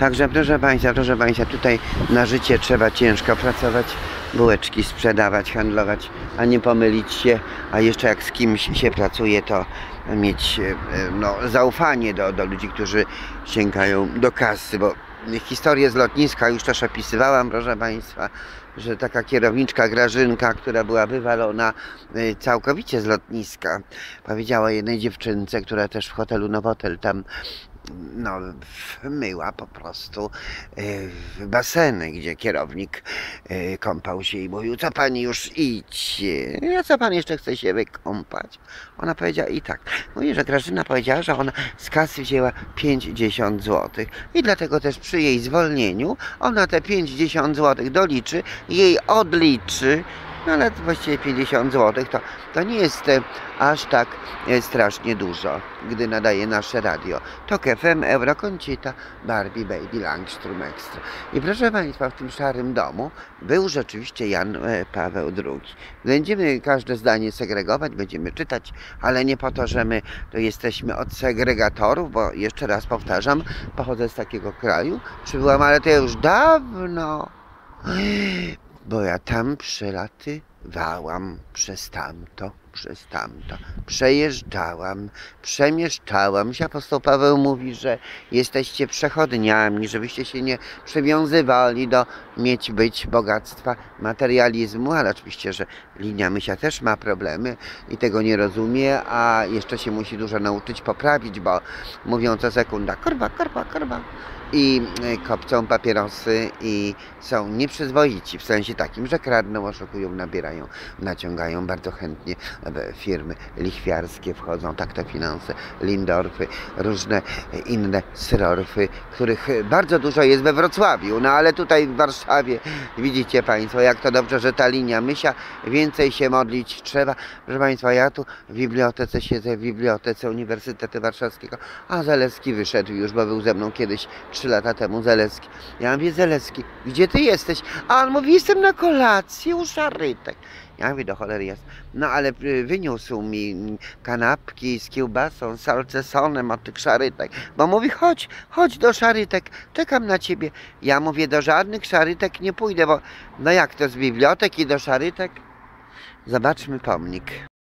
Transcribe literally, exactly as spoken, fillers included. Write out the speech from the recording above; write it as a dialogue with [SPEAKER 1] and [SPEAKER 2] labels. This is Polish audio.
[SPEAKER 1] Także proszę Państwa, proszę Państwa, tutaj na życie trzeba ciężko pracować, bułeczki sprzedawać, handlować, a nie pomylić się, a jeszcze jak z kimś się pracuje, to mieć no, zaufanie do, do ludzi, którzy sięgają do kasy, bo historię z lotniska już też opisywałam, proszę Państwa, że taka kierowniczka Grażynka, która była wywalona całkowicie z lotniska, powiedziała jednej dziewczynce, która też w hotelu Nowotel tam no, myła po prostu y, baseny, gdzie kierownik y, kąpał się i mówił: co pani już idź, a co pan jeszcze chce się wykąpać? Ona powiedziała i tak, mówi, że Grażyna powiedziała, że ona z kasy wzięła pięćdziesiąt złotych i dlatego też przy jej zwolnieniu ona te pięćdziesiąt złotych doliczy, jej odliczy. No ale właściwie pięćdziesiąt złotych to, to nie jest e, aż tak e, strasznie dużo, gdy nadaje nasze radio. Tok F M, Euroconsita, Barbie, Baby, Langstrom Extra. I proszę Państwa, w tym szarym domu był rzeczywiście Jan e, Paweł drugi. Będziemy każde zdanie segregować, będziemy czytać, ale nie po to, że my to jesteśmy od segregatorów, bo jeszcze raz powtarzam, pochodzę z takiego kraju, przybyłam, ale to już dawno. Bo ja tam przelatywałam przez tamto, przez tamto, przejeżdżałam, przemieszczałam się. Apostoł Paweł mówi, że jesteście przechodniami, żebyście się nie przywiązywali do mieć być bogactwa materializmu, ale oczywiście, że linia Mysia też ma problemy i tego nie rozumie, a jeszcze się musi dużo nauczyć poprawić, bo mówią co sekunda korba, korba, korba. I kopcą papierosy i są nieprzyzwoici w sensie takim, że kradną, oszukują, nabierają, naciągają bardzo chętnie firmy lichwiarskie wchodzą, tak to finanse, Lindorfy, różne inne syrorfy, których bardzo dużo jest we Wrocławiu, no ale tutaj w Warszawie widzicie Państwo, jak to dobrze, że ta linia Mysia, więcej się modlić trzeba. Proszę Państwa, ja tu w bibliotece siedzę, w bibliotece Uniwersytetu Warszawskiego, a Zalewski wyszedł już, bo był ze mną kiedyś trzy lata temu, Zalewski. Ja mówię: Zalewski, gdzie ty jesteś? A on mówi: jestem na kolacji u Szarytek. Ja mówię: do cholery jest. No ale wyniósł mi kanapki z kiełbasą, salcesonem od tych Szarytek. Bo mówi: chodź, chodź do Szarytek, czekam na ciebie. Ja mówię: do żadnych Szarytek nie pójdę, bo no jak to z biblioteki do Szarytek? Zobaczmy pomnik.